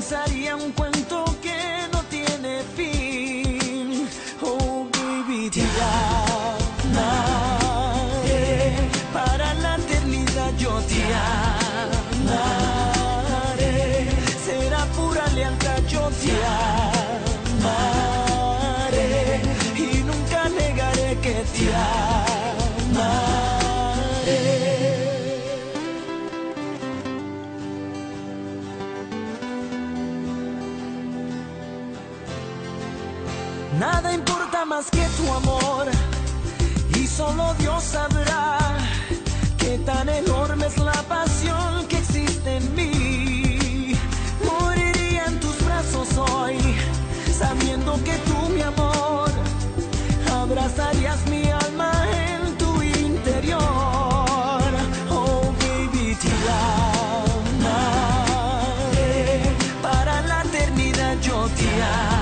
empezaría un cuento que no tiene fin. Oh baby, te amaré, para la eternidad yo te amaré, será pura lealtad, yo te amaré y nunca negaré que te amaré. Nada importa más que tu amor, y solo Dios sabrá qué tan enorme es la pasión que existe en mí. Moriría en tus brazos hoy, sabiendo que tú, mi amor, abrazarías mi alma en tu interior. Oh baby, te amaré, para la eternidad yo te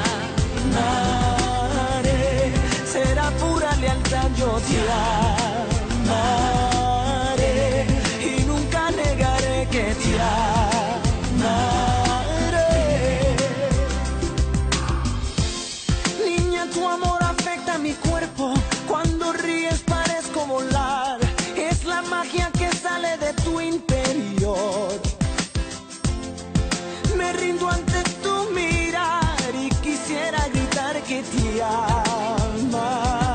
amaré, será pura lealtad, yo te amaré y nunca negaré que te amaré. Niña, tu amor afecta mi cuerpo, cuando ríes parezco volar, es la magia que sale de tu interior. Me rindo ante tu mirar y quisiera gritar que te amaré.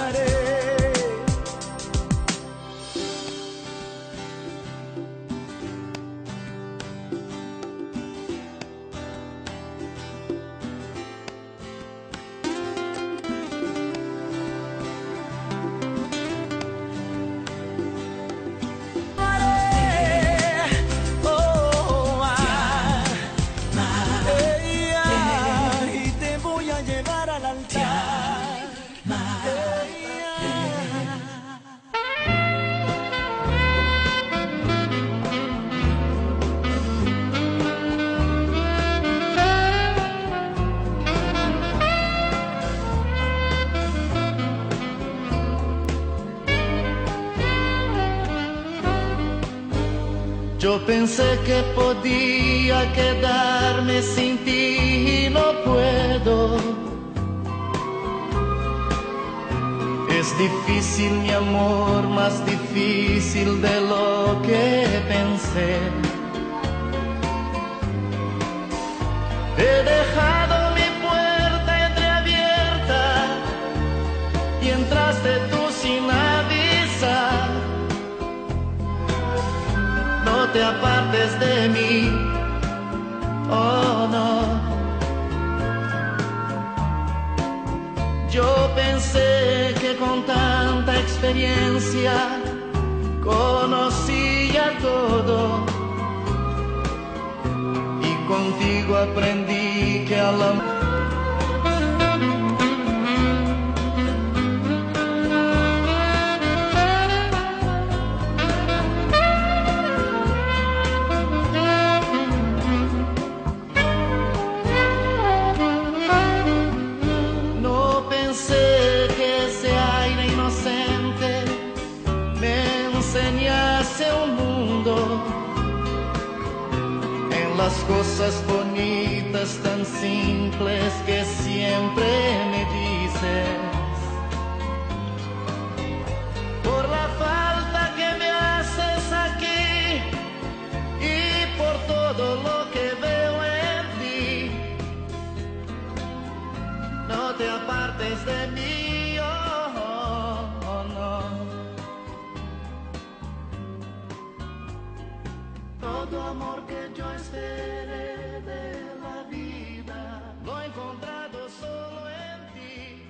Y te voy a llevar al altar. Yo pensé que podía quedarme sin ti y no puedo. Es difícil, mi amor, más difícil de lo que pensé. He dejado mi puerta entreabierta y entraste tú sin avisar. No te apartes de mí, oh no. Yo pensé que con tanta experiencia conocía todo, y contigo aprendí que al amor las cosas bonitas tan simples que siempre me dices. Por la falta que me haces aquí y por todo lo que veo en ti, no te apartes de mí, oh, oh, no. Todo amor que yo esperé de la vida lo he encontrado solo en ti.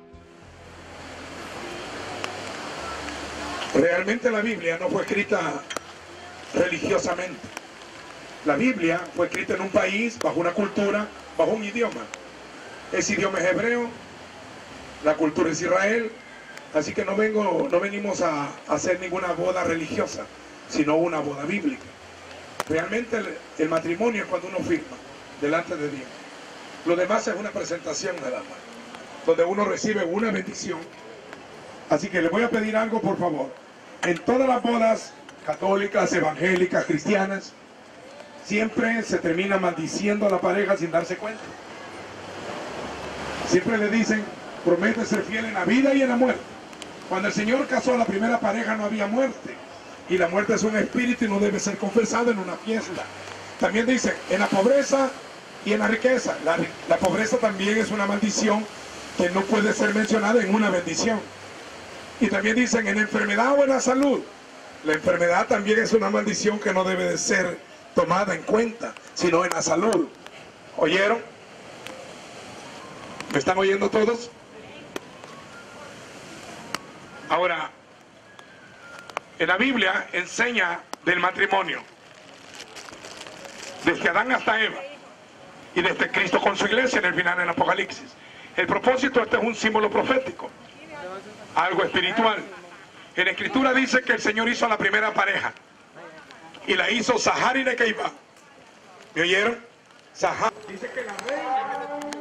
Realmente la Biblia no fue escrita religiosamente. La Biblia fue escrita en un país, bajo una cultura, bajo un idioma. Ese idioma es hebreo, la cultura es Israel, así que no venimos a hacer ninguna boda religiosa, sino una boda bíblica. Realmente el matrimonio es cuando uno firma delante de Dios. Lo demás es una presentación nada más, donde uno recibe una bendición. Así que le voy a pedir algo, por favor. En todas las bodas católicas, evangélicas, cristianas, siempre se termina maldiciendo a la pareja sin darse cuenta. Siempre le dicen, promete ser fiel en la vida y en la muerte. Cuando el Señor casó a la primera pareja no había muerte. Y la muerte es un espíritu y no debe ser confesada en una fiesta. También dice, en la pobreza y en la riqueza. La pobreza también es una maldición que no puede ser mencionada en una bendición. Y también dicen, en enfermedad o en la salud. La enfermedad también es una maldición que no debe de ser tomada en cuenta, sino en la salud. ¿Oyeron? ¿Me están oyendo todos? Ahora, en la Biblia enseña del matrimonio, desde Adán hasta Eva, y desde Cristo con su iglesia en el final del Apocalipsis. El propósito, este es un símbolo profético, algo espiritual. En la Escritura dice que el Señor hizo a la primera pareja, y la hizo Sahar y Nekeiba. ¿Me oyeron? Sahar. Dice que la reina...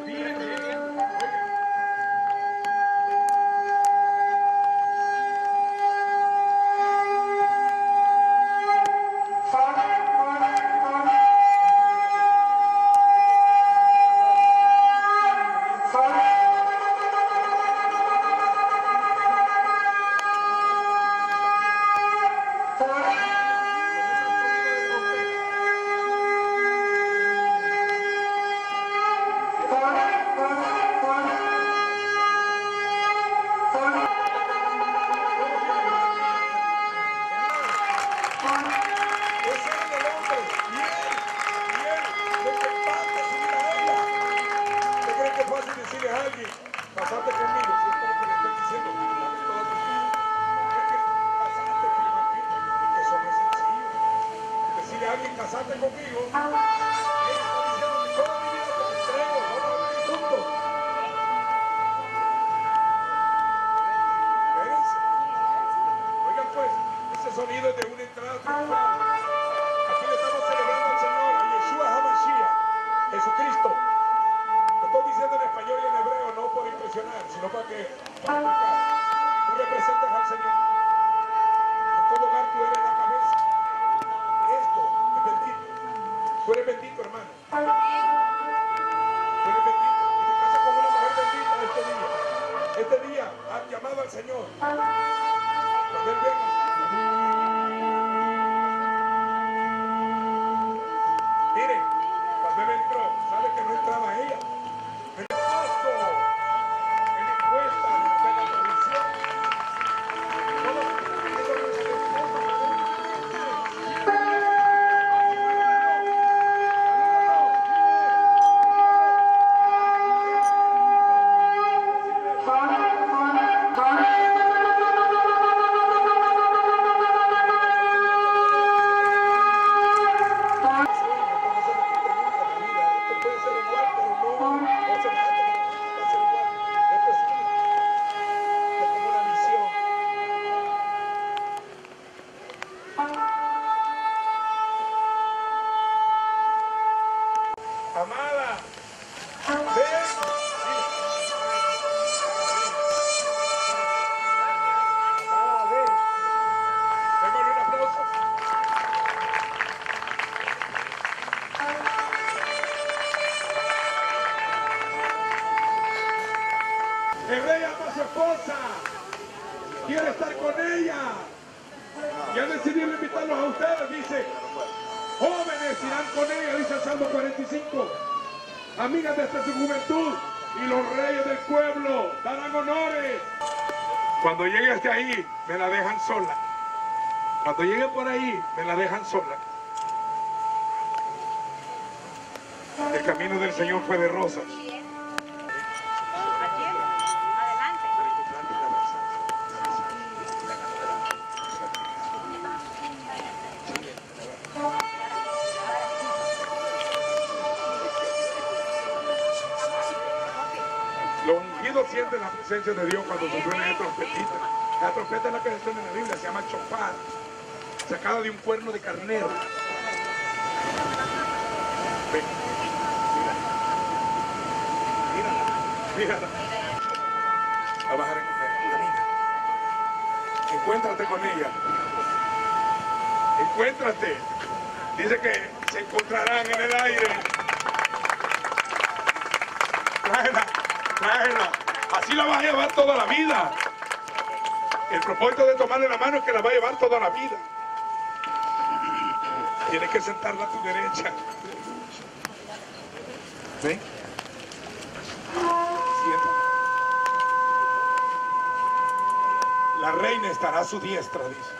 Casarte conmigo, toda mi vida te entrego, vamos a vivir juntos. Espérense. Oigan pues, ese sonido es de una entrada triunfal. Aquí le estamos celebrando al Señor, a Yeshua HaMashiach, Jesucristo. Lo estoy diciendo en español y en hebreo, no por impresionar, sino para explicar. Tú representas al Señor. En todo hogar tú eres la cabeza. Esto es bendito. Tú eres bendito, hermano. Tú eres bendito. Y te casas con una mujer bendita este día. Este día has llamado al Señor. Cuando Él venga. Miren, cuando Él entró, ¿sabe que no entraba ella? El esposo, en encuesta, en la televisión. Amada, ven. Amada, ven. Démosle un aplauso. El rey ama a su esposa. Quiere estar con ella. Y ha decidido invitarlos a ustedes. Dice, jóvenes irán con ella, dice el Salmo 45. Amigas desde su juventud y los reyes del pueblo darán honores. Cuando llegue hasta ahí, me la dejan sola. Cuando llegue por ahí, me la dejan sola. El camino del Señor fue de rosas. Los ungidos sienten la presencia de Dios cuando se suena el trompetita. La trompeta es la que se suena en la Biblia, se llama chofar, sacada de un cuerno de carnero. Ven, mírala. Va a bajar en camina. Encuéntrate con ella. Encuéntrate. Dice que se encontrarán en el aire. Tráela, tráela. Así la vas a llevar toda la vida. El propósito de tomarle la mano es que la va a llevar toda la vida. Tienes que sentarla a tu derecha. ¿Ven? Siéntate. La reina estará a su diestra, dice.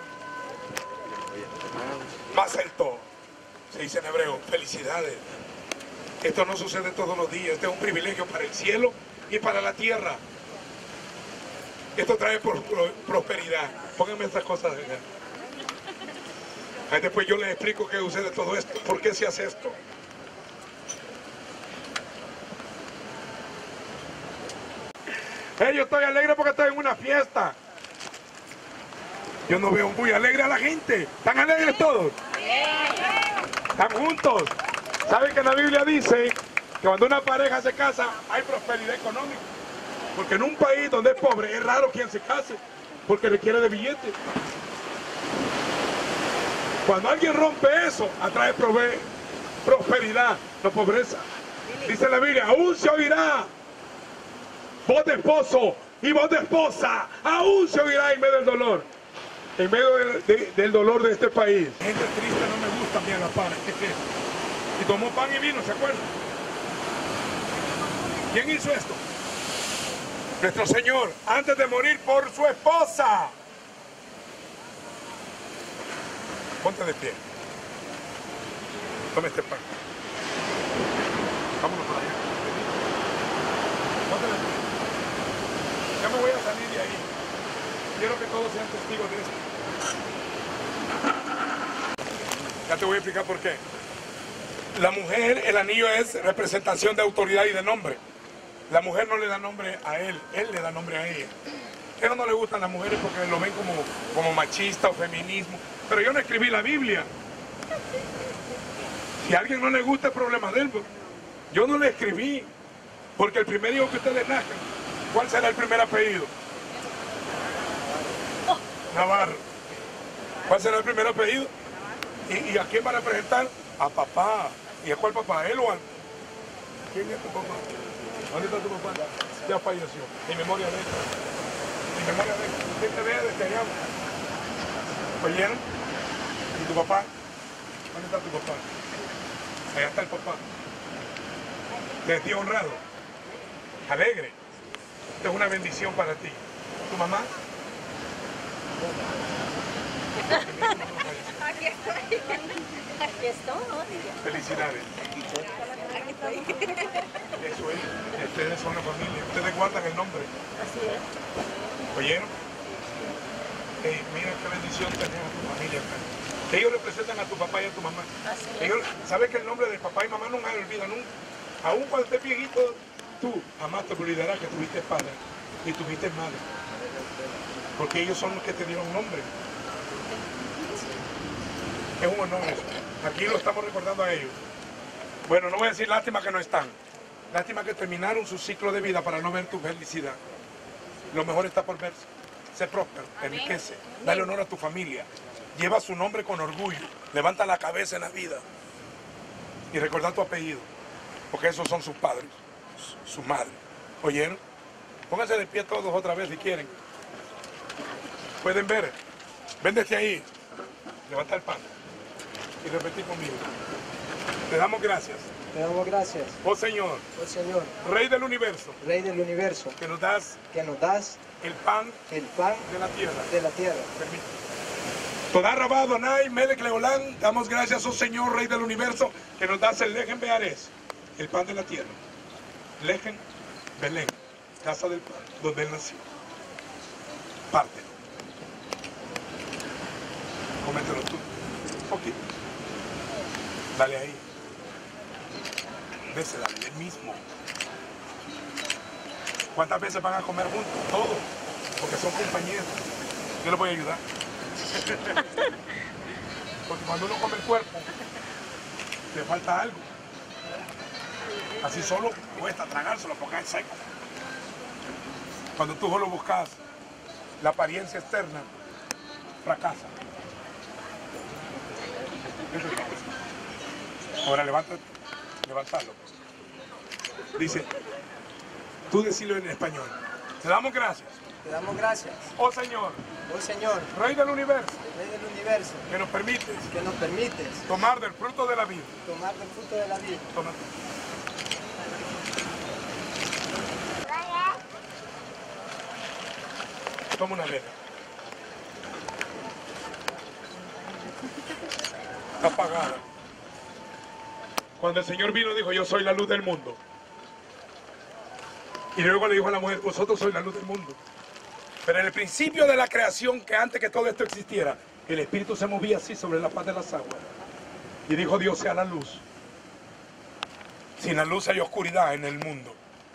Más alto, se dice en hebreo, felicidades. Esto no sucede todos los días, este es un privilegio para el cielo y para la tierra. Esto trae prosperidad. Pónganme estas cosas acá. Ahí después yo les explico qué sucede todo esto, por qué se hace esto. Yo estoy alegre porque estoy en una fiesta. Yo no veo muy alegre a la gente. ¿Están alegres todos? ¿Están juntos? ¿Saben que la Biblia dice que cuando una pareja se casa hay prosperidad económica? Porque en un país donde es pobre es raro quien se case porque requiere de billetes. Cuando alguien rompe eso, atrae prosperidad, no pobreza. Dice la Biblia, aún se oirá voz de esposo y voz de esposa, aún se oirá en medio del dolor. En medio del dolor de este país. Gente triste no me gusta, mi agapara. Y tomó pan y vino, ¿se acuerdan? ¿Quién hizo esto? Nuestro Señor, antes de morir por su esposa. Ponte de pie. Tome este pan. Vámonos por allá. Ponte de pie. Ya me voy a salir de ahí. Quiero que todos sean testigos de esto. Ya te voy a explicar por qué. La mujer, el anillo es representación de autoridad y de nombre. La mujer no le da nombre a él le da nombre a ella. A él no le gustan las mujeres porque lo ven como machista o feminismo. Pero yo no escribí la Biblia. Si a alguien no le gusta, el problema de él. Yo no le escribí. Porque el primer hijo que ustedes nazcan, ¿cuál será el primer apellido? Navarro. ¿Cuál será el primer apellido? ¿Y a quién van a presentar? A papá. ¿Y a cuál papá? ¿A él o a...? ¿Quién es tu papá? ¿Dónde está tu papá? Ya falleció. En memoria de él. En memoria de él. ¿Quién te vea desde allá? ¿Oyeron? ¿Y tu papá? ¿Dónde está tu papá? Allá está el papá. De ti honrado. Alegre. Esta es una bendición para ti. ¿Tu mamá? Aquí estoy. Aquí estoy. Felicidades. Aquí estoy. Eso es. Ustedes son la familia. Ustedes guardan el nombre. Así es. ¿Oyeron? Mira qué bendición tener a tu familia acá. Ellos representan a tu papá y a tu mamá. Así es. Ellos saben que el nombre de papá y mamá no me olvida nunca. Aún cuando estés viejito, tú jamás te olvidarás que tuviste padre y tuviste madre. Porque ellos son los que te dieron nombre. Es un honor eso. Aquí lo estamos recordando a ellos. Bueno, no voy a decir lástima que no están. Lástima que terminaron su ciclo de vida para no ver tu felicidad. Lo mejor está por verse. Sé próspero, enriquece, dale honor a tu familia. Lleva su nombre con orgullo. Levanta la cabeza en la vida. Y recordar tu apellido. Porque esos son sus padres, su madre. ¿Oyeron? Pónganse de pie todos otra vez si quieren. Pueden ver. Ven desde ahí. Levanta el pan. Y repetí conmigo. Te damos gracias. Te damos gracias, Oh Señor, oh Señor, Rey del universo, Rey del universo, que nos das que nos das el pan el pan de la tierra. de la tierra. Permite. Toda Rabá, Adonai, Melech Leolán, damos gracias, oh Señor, Rey del universo, que nos das el Lejen Beares, el pan de la tierra. Lejen Belén, casa del pan, donde él nació. Pártelo. Cómetelo tú. Un poquito. Dale ahí. Désela, él mismo. ¿Cuántas veces van a comer juntos? Todos. Porque son compañeros. Yo les voy a ayudar. Porque cuando uno come el cuerpo, le falta algo. Así solo cuesta tragárselo porque es seco. Cuando tú solo buscas la apariencia externa, fracasa. Eso es todo. Ahora levántalo. Dice, tú decilo en español. Te damos gracias. Te damos gracias, Oh Señor, oh Señor, Rey del universo, Rey del universo, que nos permites que nos permites tomar del fruto de la vida. tomar del fruto de la vida. Toma. Toma una vela. Está apagada. Cuando el Señor vino dijo, yo soy la luz del mundo. Y luego le dijo a la mujer, vosotros sois la luz del mundo. Pero en el principio de la creación, que antes que todo esto existiera, el Espíritu se movía así sobre la faz de las aguas. Y dijo, Dios sea la luz. Sin la luz hay oscuridad en el mundo.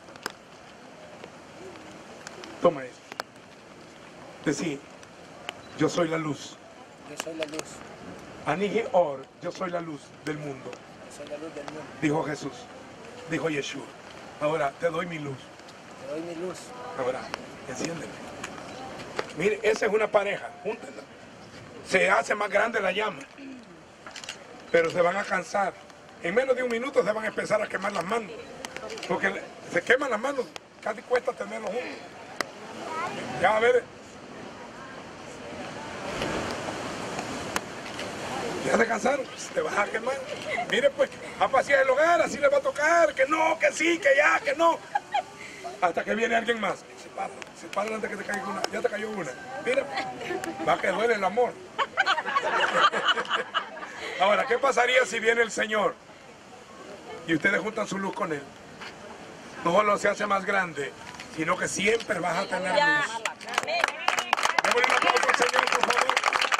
Toma eso. Decir, yo soy la luz. Yo soy la luz, Anihi Or, yo soy la luz del mundo. yo soy la luz del mundo. Dijo Jesús, dijo Yeshua. Ahora te doy mi luz. Te doy mi luz. Ahora, enciéndeme. Mire, esa es una pareja, júntenla. Se hace más grande la llama, pero se van a cansar. En menos de un minuto se van a empezar a quemar las manos, porque se queman las manos, casi cuesta tenerlos juntos. Ya a ver. ¿Ya se cansaron? Te vas a quemar. Mire pues, a pasear el hogar, así le va a tocar, que no, que sí, que ya, que no. Hasta que viene alguien más. Se para antes que te caiga una. Ya te cayó una. Mira, va que duele el amor. Ahora, ¿qué pasaría si viene el Señor y ustedes juntan su luz con Él? No solo se hace más grande, sino que siempre vas a tener luz. Démosle un aplauso al Señor, por favor.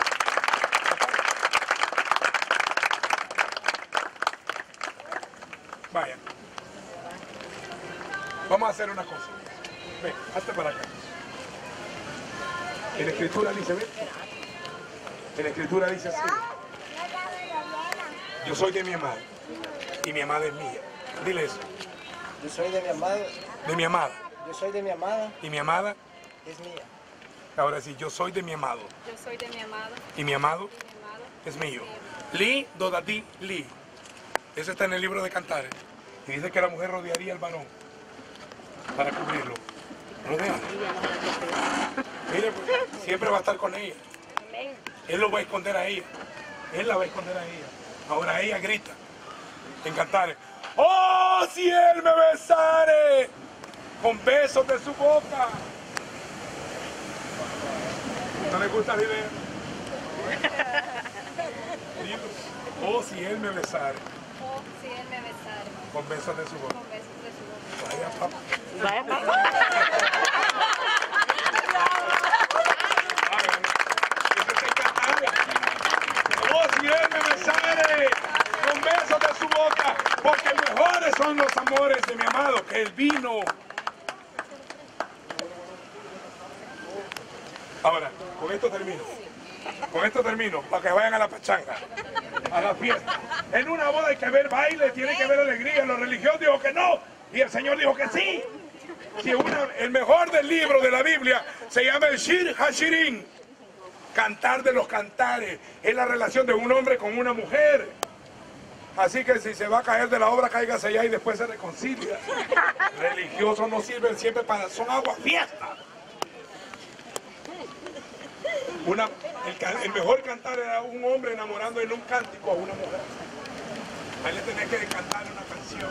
Vaya. Vamos a hacer una cosa. Ven, hazte para acá. En la Escritura dice, ven. En la Escritura dice así. Yo soy de mi amada y mi amada es mía. Dile eso. Yo soy de mi amado, De mi amada yo soy de mi amada, y mi amada. es mía. Ahora sí, yo soy de mi amado Yo soy de mi amado, y mi amado mi amado. es mío. Li dodadi li. Eso está en el libro de Cantares. Y dice que la mujer rodearía al varón para cubrirlo. Rodea. Mire, pues, siempre va a estar con ella. Amén. Él lo va a esconder a ella. Él la va a esconder a ella. Ahora ella grita en Cantares. ¡Oh, si él me besare! Con besos de su boca. ¿No le gusta la idea? Dilo. Oh, si él me besare. Oh, si él me besara Con besos de su boca. con besos de su boca. Vaya, papá. Vaya papá. Eso es en Cantares. Oh, si él me besare con besos de su boca, porque mejores son los amores de mi amado que el vino. Ahora, con esto termino. Con esto termino, para que vayan a la pachanga, a la fiesta. En una boda hay que ver baile, tiene que haber alegría. Los religiosos dijo que no, y el Señor dijo que sí. Si el mejor del libro de la Biblia se llama el Shir Hashirin, cantar de los cantares. Es la relación de un hombre con una mujer. Así que si se va a caer de la obra, cáigase allá y después se reconcilia. Religiosos no sirven siempre para, son agua fiesta. El mejor cantar era un hombre enamorando en un cántico a una mujer. Ahí le tenés que cantar una canción.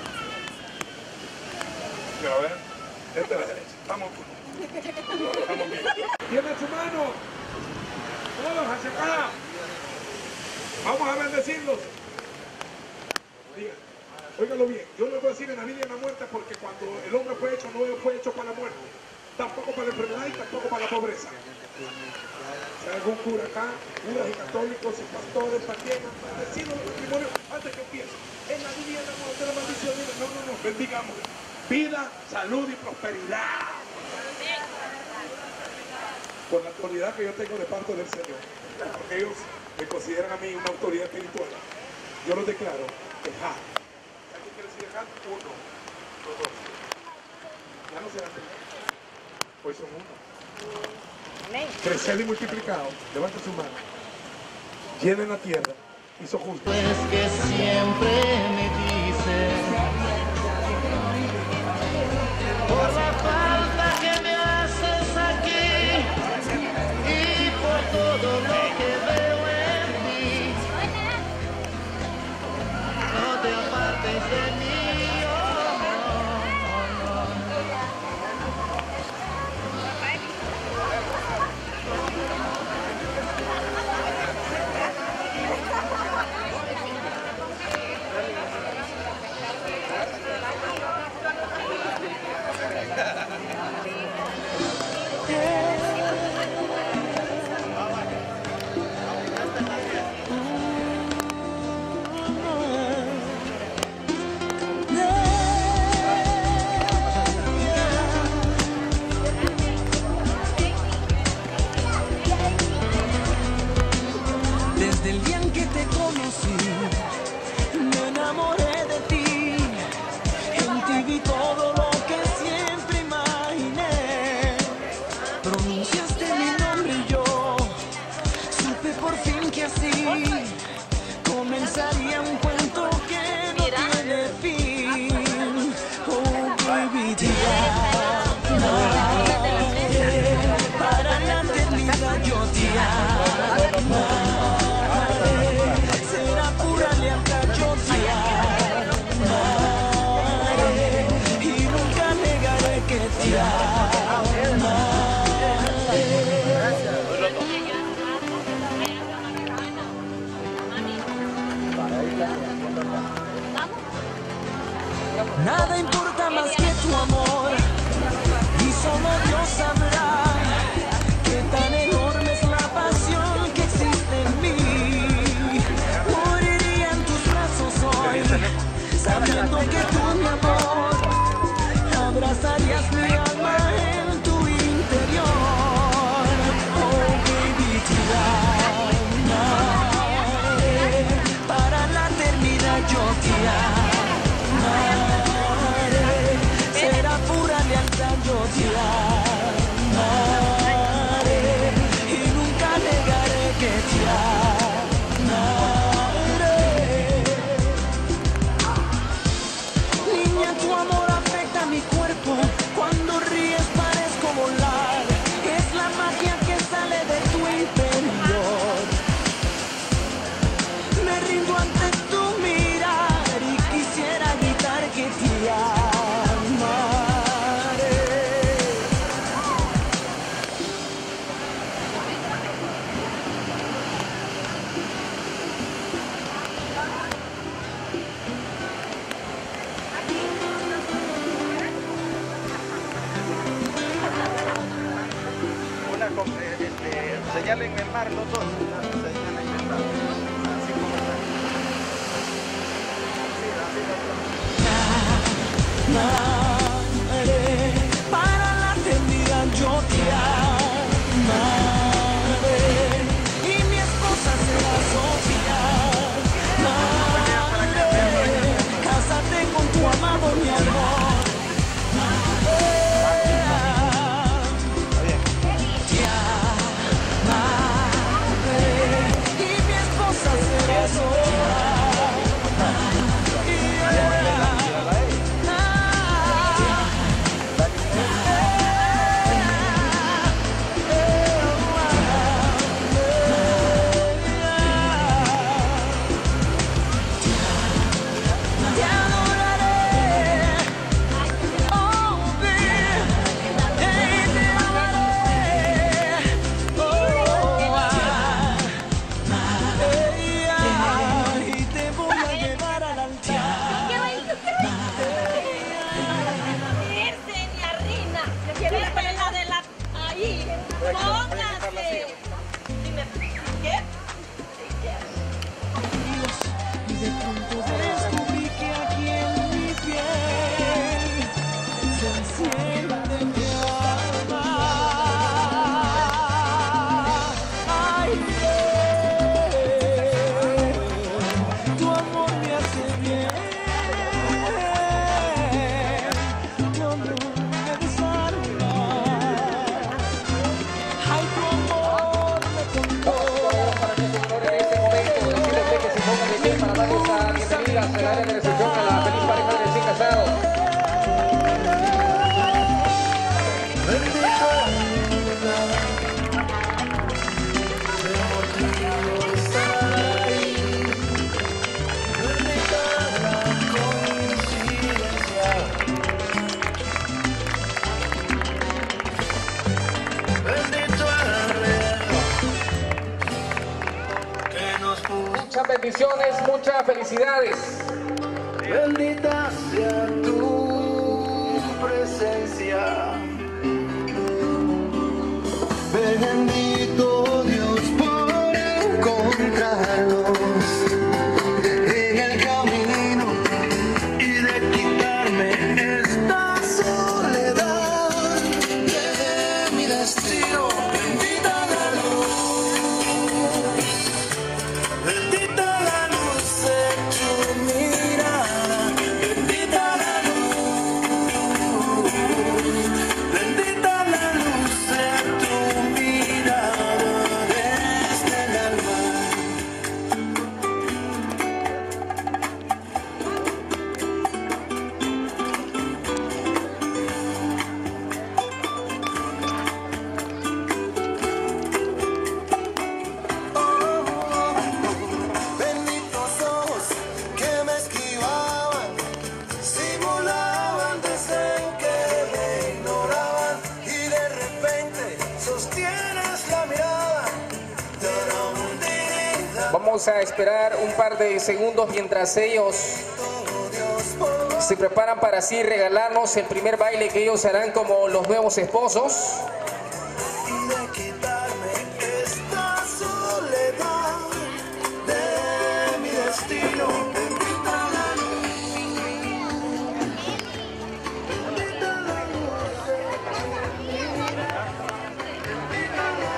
Pero a ver, esta es la derecha. Estamos bien. Tiene su mano. Todos hacia acá. Vamos a bendecirlos. Digan, óigalo bien. Yo les voy a decir en la vida y en la muerte, porque cuando el hombre fue hecho, no fue hecho para la muerte, tampoco para la enfermedad y tampoco para la pobreza. Si hay algún cura acá, curas y católicos y pastores también, bendecidos los matrimonios antes que empiece. En la vida y en la muerte, la maldición. No, bendigamos. Vida, salud y prosperidad. Por la autoridad que yo tengo de parte del Señor. Porque ellos me consideran a mí una autoridad espiritual. Yo los declaro dejar. ¿Alguien quiere decir dejar? Uno, los dos. Ya no serán tres. Hoy son uno. Amén. Crecer y multiplicado. Levanta su mano. Llenen la tierra hizo justo. Pues que siempre me dices por la falta que me haces aquí y por todo lo que veo en ti. No te apartes de mí, oh, no, no. Desde el día en que te conocí, me enamoré de ti. En ti vi todo lo que siempre imaginé. Pronunciaste mi nombre y yo supe por fin que así comenzaría un cuento que no tiene fin. Oh, baby, te amaré. Para la eternidad yo te amaré. Será pura lealtad, yo te amaré y nunca negaré que te amaré. Nada importa más que tu amor y solo Dios sabrá qué tan enorme es la pasión que existe en mí. Moriría en tus brazos hoy, sabiendo que tú, mi amor, abrazarías mi alma en tu interior. Oh, baby, te amaré. Para la eternidad yo te amaré. Será pura lealtad, yo te amaré y nunca negaré que te amaré. Niña, tu amor afecta mi cuerpo. Cuando ríes parezco volar. Es la magia que sale de tu interior. Me rindo ante tu mirar y quisiera gritar que te amaré. Señalen el mar los dos. Señalen el mar. Así como está. Para la eternidad yo te amaré y mi esposa será Sofía. Cásate con tu amado, mi amor. ¡Póngase! Dime, ¿qué? Y de pronto descubrí que aquí en mi piel se enciende mi alma. Ay, tu amor me hace bien. Tu amor me desarma. Ay, tu amor me controla. Para que se honore en este momento, decirle que se bendiciones, muchas felicidades. Bendita sea tu presencia. Bendito Dios por encontrarnos en el camino y de quitarme esta soledad de mi destino. Bendita la luz, bendita la luz de tu mirada, bendita la luz, bendita la luz de tu mirada desde el alma. Benditos ojos que me esquivaban, simulaban desdén que me ignoraban y de repente sostienes la mirada. Vamos a esperar un par de segundos mientras ellos se preparan para así regalarnos el primer baile que ellos harán como los nuevos esposos. Y de quitarme esta soledad de mi destino. Bendita la luz, bendita la luz de tu mirada, bendita la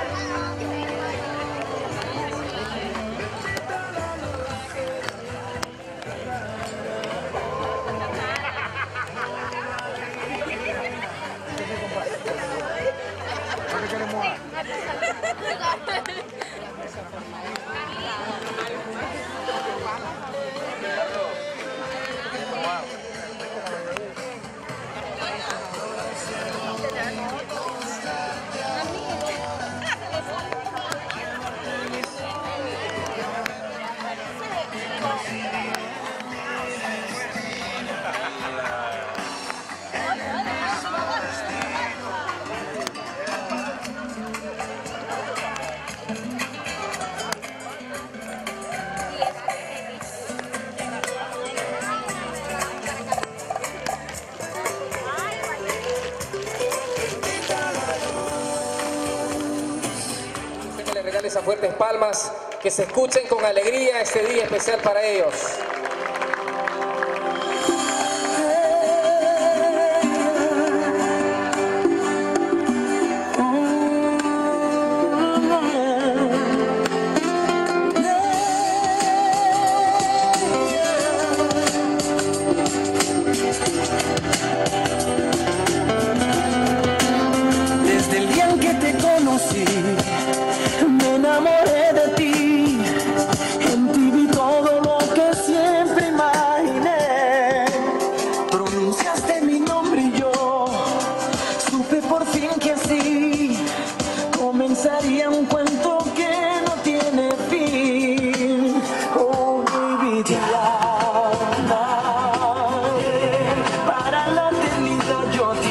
Que les regales a fuertes palmas, que se escuchen con alegría este día especial para ellos. Desde el día en que te conocí, me enamoré de ti. En ti vi todo lo que siempre imaginé. Pronunciaste mi nombre y yo supe por fin que así comenzaría un cuento que no tiene fin. Oh, baby, te amaré. Para la eternidad yo te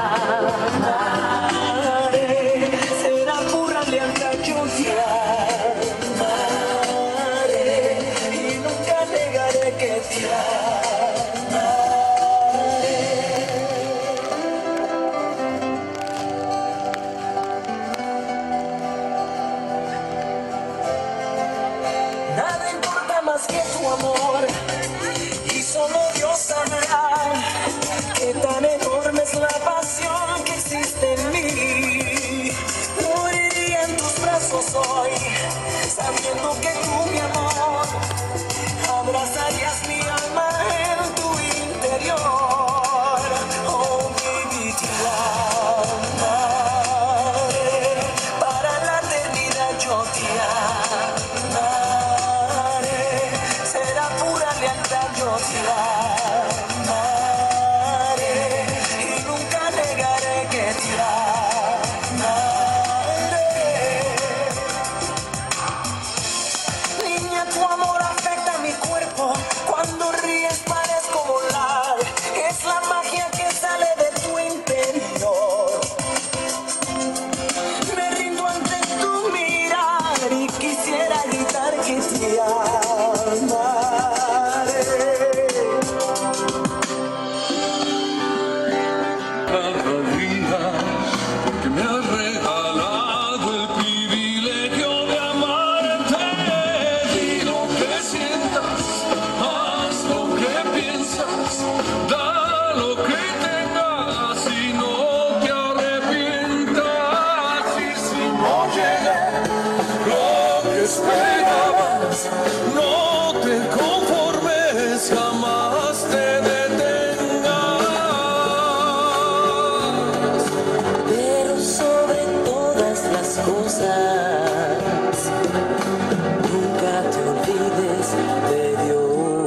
amaré. Será pura lealtad, yo te amaré. Y nunca negaré que te amaré. cosas. Nunca te olvides de Dios.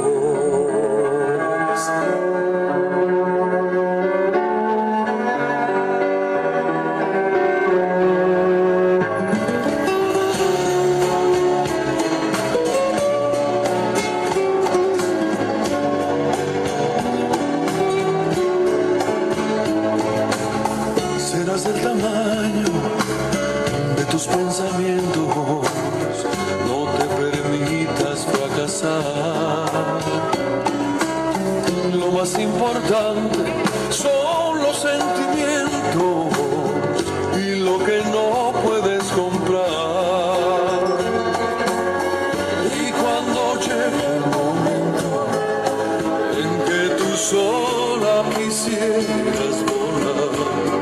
Serás del tamaño de tus pensamientos, no te permitas fracasar. Lo más importante son los sentimientos y lo que no puedes comprar. Y cuando llegue el momento en que tú sola quisieras volar,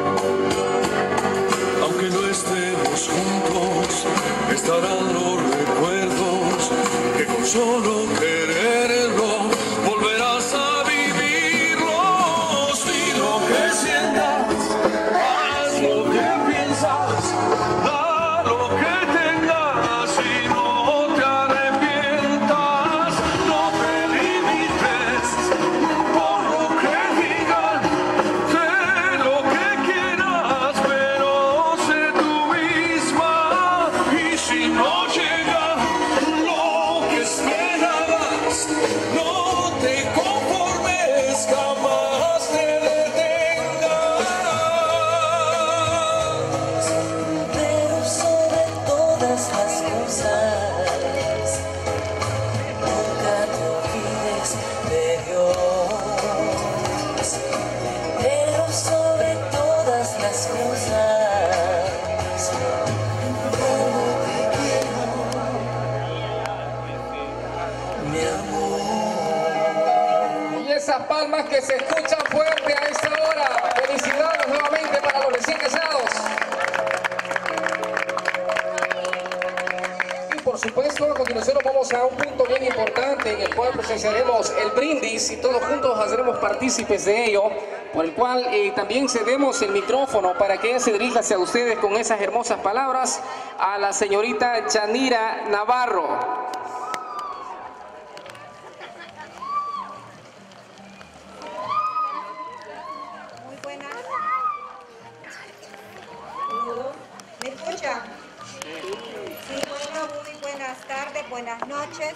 aunque no estemos juntos, estarán los recuerdos que con solo quererlo volverás a vivirlos. Y lo que sientas, haz lo que piensas, da lo que tengas y no te arrepientas. No te limites por lo que digan, sé lo que quieras, pero sé tú misma. Y si no llega lo que esperabas, no te conformes, jamás te detengas. Pero sobre todas las cosas, nunca te olvides de Dios. Pero sobre todas las cosas, todo te quiero, mi amor. Y esas palmas que se escuchan fuerte a esta hora. Felicidades nuevamente para los recién casados. Y por supuesto, a continuación nos vamos a un punto bien importante en el cual presenciaremos el brindis y todos juntos haremos partícipes de ello, por el cual también cedemos el micrófono para que ella se dirija hacia ustedes con esas hermosas palabras a la señorita Yanira Navarro. Muy buenas. ¿Me escucha? Sí, bueno, muy buenas tardes, buenas noches.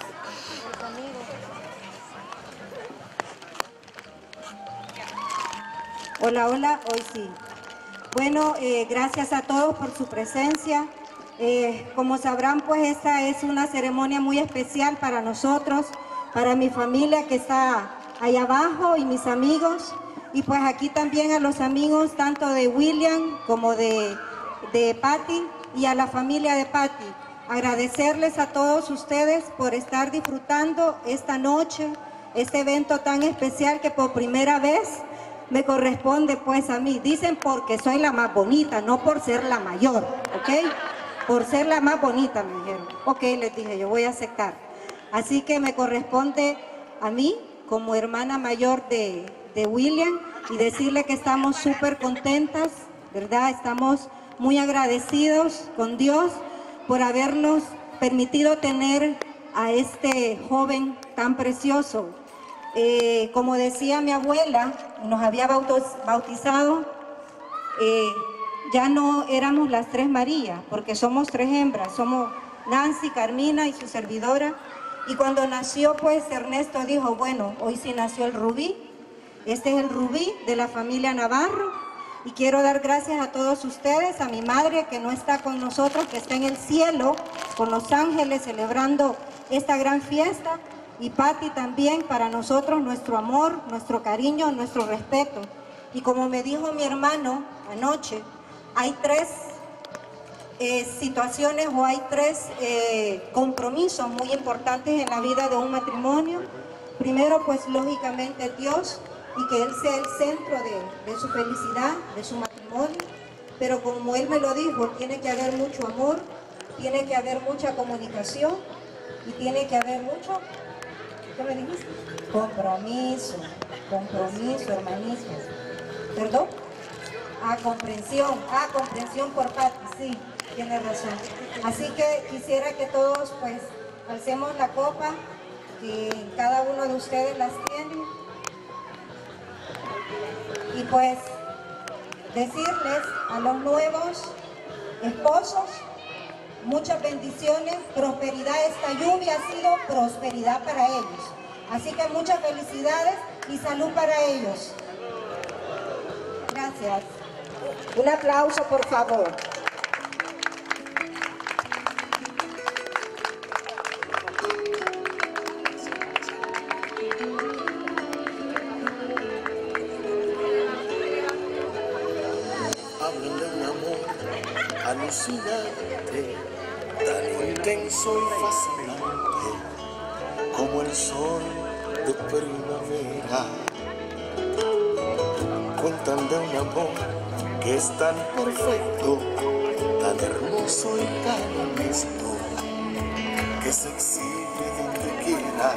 Hola, hola, hoy sí. Bueno, gracias a todos por su presencia. Como sabrán, pues esta es una ceremonia muy especial para nosotros, para mi familia que está allá abajo y mis amigos. Y pues aquí también a los amigos tanto de William como de Patty y a la familia de Patty. Agradecerles a todos ustedes por estar disfrutando esta noche, este evento tan especial que por primera vez me corresponde pues a mí. Dicen porque soy la más bonita, no por ser la mayor, ¿ok? Por ser la más bonita me dijeron. Ok, les dije, yo voy a aceptar. Así que me corresponde a mí como hermana mayor de William y decirle que estamos súper contentas, ¿verdad? Estamos muy agradecidos con Dios por habernos permitido tener a este joven tan precioso. Como decía mi abuela, nos había bautizado, ya no éramos las tres Marías, porque somos tres hembras, somos Nancy, Carmina y su servidora. Y cuando nació, pues Ernesto dijo, bueno, hoy sí nació el Rubí. Este es el Rubí de la familia Navarro. Y quiero dar gracias a todos ustedes, a mi madre que no está con nosotros, que está en el cielo, con los ángeles, celebrando esta gran fiesta. Y Patty también, para nosotros, nuestro amor, nuestro cariño, nuestro respeto. Y como me dijo mi hermano anoche, hay tres situaciones o hay tres compromisos muy importantes en la vida de un matrimonio. Primero, pues lógicamente Dios, y que Él sea el centro de su felicidad, de su matrimonio. Pero como Él me lo dijo, tiene que haber mucho amor, tiene que haber mucha comunicación y tiene que haber mucho, ¿qué me dijiste? Compromiso, hermanismo. ¿Perdón? Comprensión por Patty, sí. tiene razón. Así que quisiera que todos pues alcemos la copa, que cada uno de ustedes las tiene. Y pues decirles a los nuevos esposos, muchas bendiciones, prosperidad. Esta lluvia ha sido prosperidad para ellos. Así que muchas felicidades y salud para ellos. Gracias. Un aplauso, por favor. Hablan de un amor alucinante, tan intenso y fascinante como el sol de primavera. Cuentan de un amor que es tan perfecto, tan hermoso y tan honesto, que se exhibe donde quiera.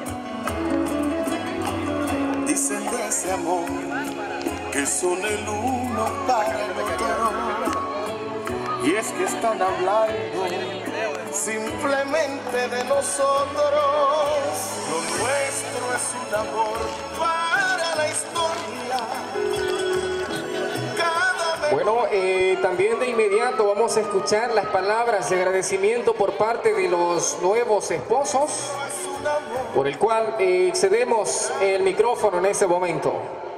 Dicen de ese amor que son el uno para el otro, y es que están hablando simplemente de nosotros. Lo nuestro es un amor para la historia. Bueno, también de inmediato vamos a escuchar las palabras de agradecimiento por parte de los nuevos esposos, por el cual cedemos el micrófono en ese momento.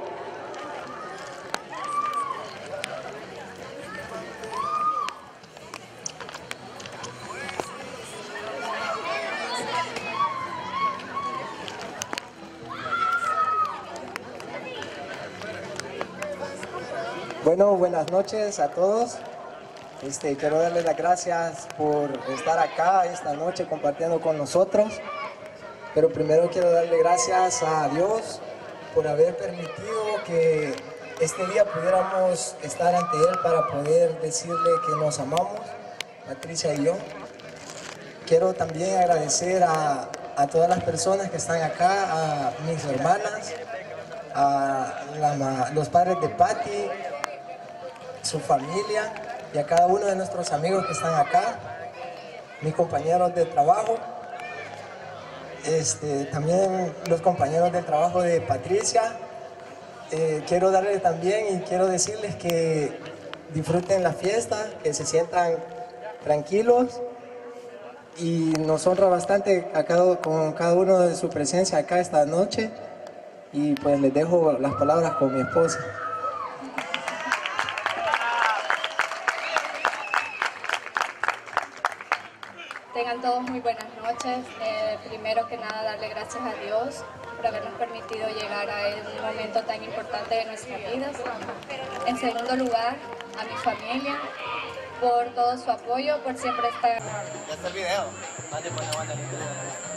Bueno, buenas noches a todos. Quiero darles las gracias por estar acá esta noche compartiendo con nosotros. Pero primero quiero darle gracias a Dios por haber permitido que este día pudiéramos estar ante Él para poder decirle que nos amamos, Patricia y yo. Quiero también agradecer a todas las personas que están acá, a mis hermanas, a los padres de Patti, su familia, y a cada uno de nuestros amigos que están acá, mis compañeros de trabajo, también los compañeros de trabajo de Patricia. Quiero darles también y quiero decirles que disfruten la fiesta, que se sientan tranquilos, y nos honra bastante con cada uno de su presencia acá esta noche, y pues les dejo las palabras con mi esposa. Tengan todos muy buenas noches. Primero que nada, darle gracias a Dios por habernos permitido llegar a un momento tan importante de nuestras vidas. En segundo lugar, a mi familia, por todo su apoyo, por siempre estar... Ya está el video. Nadie pone banda en el video.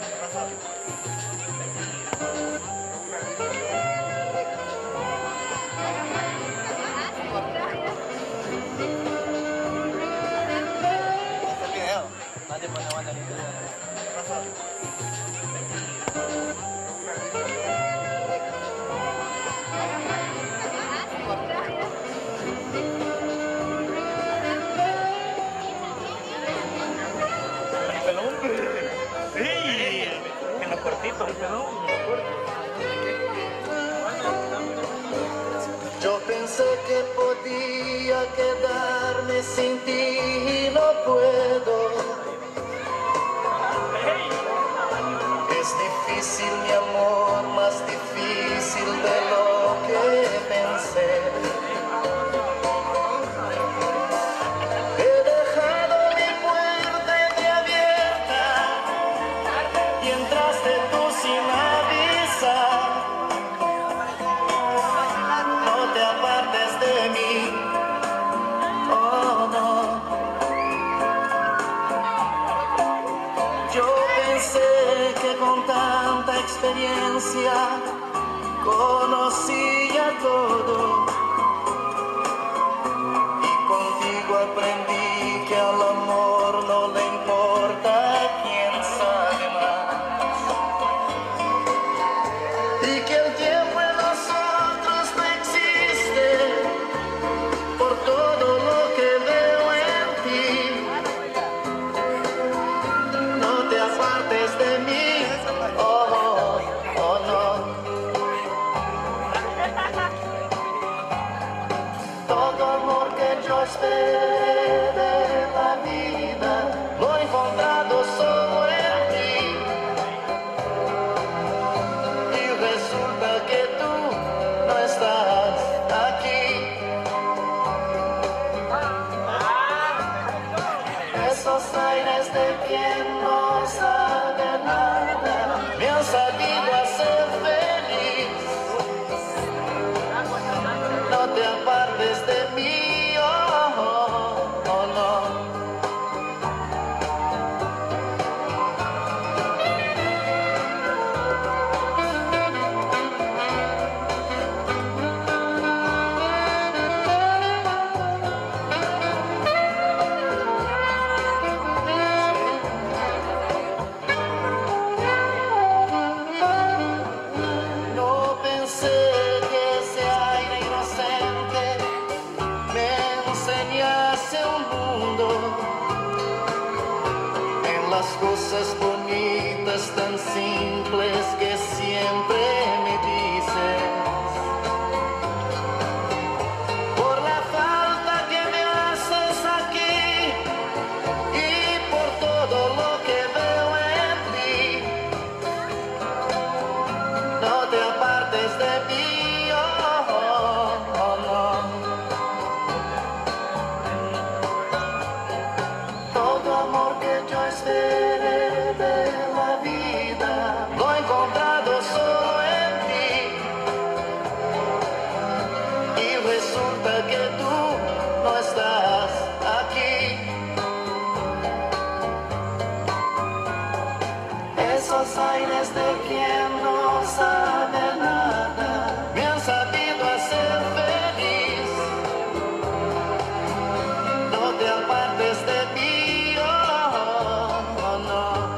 Yo pensé que podía quedarme sin ti y no puedo. Es difícil, mi amor, más difícil de lo que pensé. He dejado mi puerta entreabierta y entraste tú sin avisar. No te apartes de mí, oh no. Yo pensé que con tanta experiencia conocía todo, y contigo aprendí que al amor no le importa quién sabe más, y que el tiempo en nosotros no existe. Por todo lo que veo en ti, yo esperé de la vida, lo he encontrado solo en ti. Y resulta que tú no estás aquí. Esos aires de quien no sabe nada me han sabido hacer feliz. No te apartes de mí, oh, oh, no. No pensé que ese aire inocente me enseñase un mundo en las cosas bonitas tan simples que siempre me dices. Por la falta que me haces aquí y por todo lo que veo en ti. No te apartes de mí, oh, oh, oh, no. Todo amor que yo esperé de la vida lo he encontrado solo en ti. Y resulta que tú no estás aquí. Esos aires de quien no sabe nada me han sabido hacer feliz. No te apartes de mí, oh, oh, no.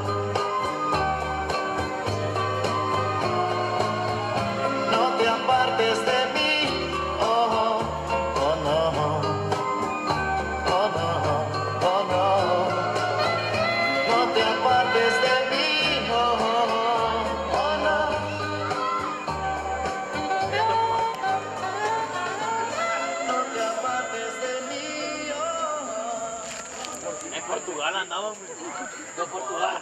No te apartes de mí, oh, oh, no. Oh, no, oh, no. No te apartes de mí, oh, oh, no. No te apartes de mí, oh. En Portugal andábamos. No, Portugal.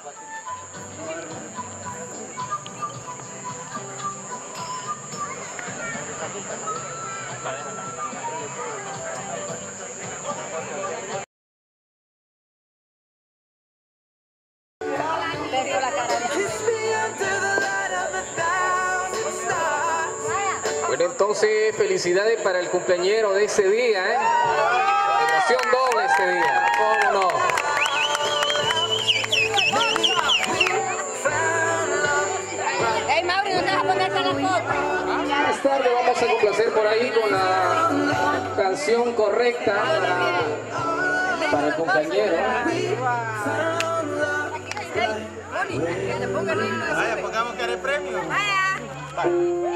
Bueno, entonces felicidades para el cumpleañero de ese día, ¿eh? Celebración doble ese día, ¿cómo no? Hey Mauri, ¿dónde vas a ponerte la foto? Más tarde vamos a complacer por ahí con la canción correcta para el cumpleañero. Vaya, pongamos que era el premio. Vaya,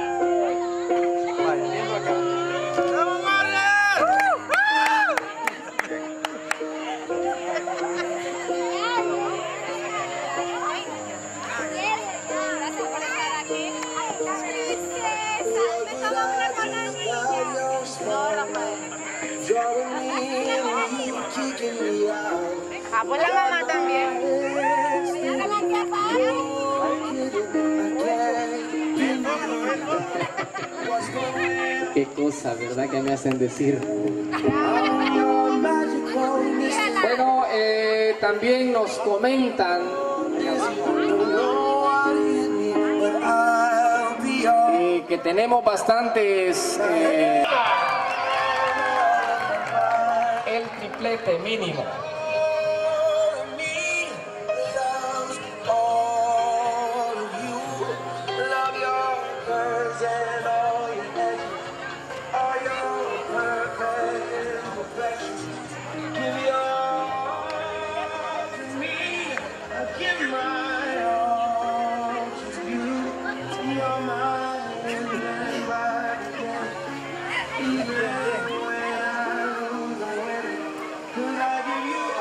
viendo acá. ¡Vamos, Mario! Gracias por estar aquí. Princesa, me toma una con la niña. No, Rafael. Ah, pues la mamá también. Qué cosa, ¿verdad? Que me hacen decir. Bueno, también nos comentan que tenemos bastantes el triplete mínimo. Even when I lose the winner, 'cause I give you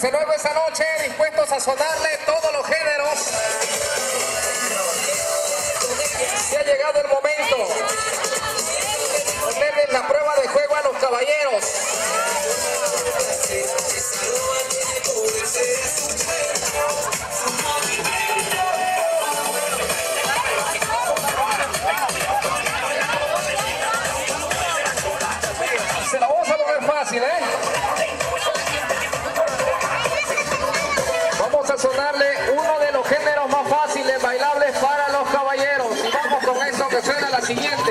Desde luego esta noche dispuestos a sonarle todos los géneros. Y ha llegado el momento de hacerles la prueba de juego a los caballeros. Se la vamos a poner fácil, ¿eh? Vamos a sonarle uno de los géneros más fáciles bailables para los caballeros. Y vamos con esto que suena la siguiente.